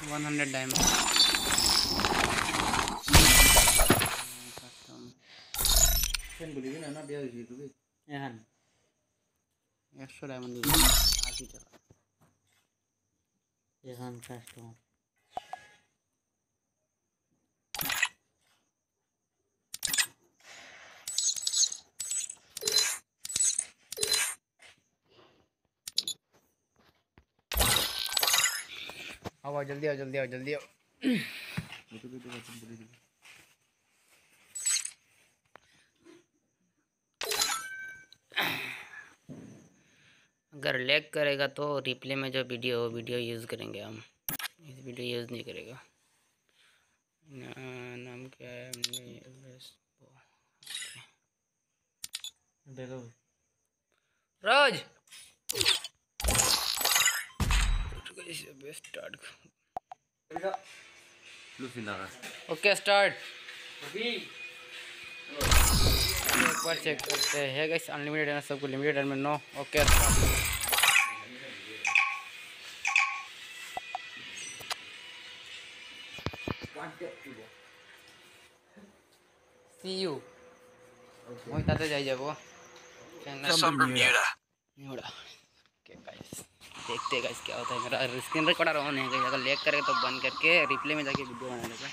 100 diamond. ना 100 diamond आओ जल्दी आओ जल्दी आओ जल्दी आओ। अगर लैग करेगा तो रिप्ले में जो वीडियो यूज़ करेंगे हम, इस वीडियो यूज़ नहीं करेगा। नाम क्या है? Rose start. Okay start. एक बार चेक करते हैं गाइस, अनलिमिटेड है सबको, लिमिटेड में नो। ओके सी यू मैं ताते जाई जाबो न्यूड़ा। ओके गाइस देखते हैं गाइस क्या होता है। मेरा स्क्रीन रिकॉर्डर ऑन है गाइस, अगर लैग करेगा तो बंद करके रिप्ले में जाके वीडियो बना लेगा।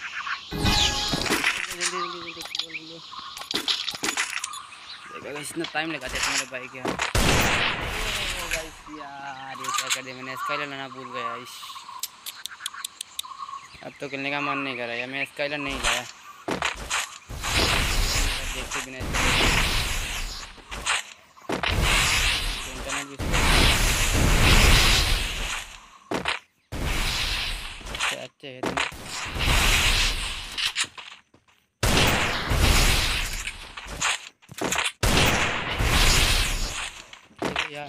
देखा गाइस इतना टाइम लगाते हैं मेरे भाई क्या। ओ गाइस यार ये क्या कर दिया मैंने, स्काइलर लेना भूल गया। इस अब तो खेलने का मन नहीं कर रहा है, मैं स्काइलर नहीं लाया। देखते बिना इंटरनेट भी अच्छे है यार।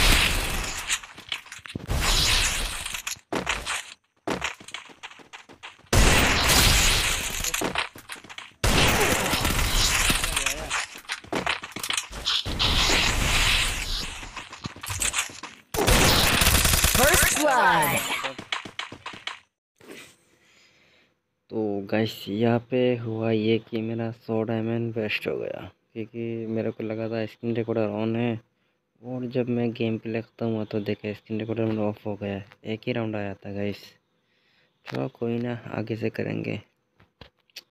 तो गाइस यहाँ पे हुआ ये कि मेरा 100 डायमंड वेस्ट हो गया, क्योंकि मेरे को लगा था स्क्रीन रिकॉर्डर ऑन है, और जब मैं गेम प्ले खत्म हुआ तो देखा स्क्रीन रिकॉर्डर ऑफ हो गया। एक ही राउंड आया था गाइस। चलो कोई ना, आगे से करेंगे।